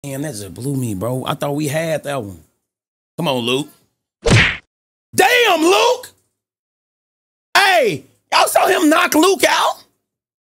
Damn, that just blew me, bro. I thought we had that one. Come on, Luke. Damn, Luke! Hey, y'all saw him knock Luke out?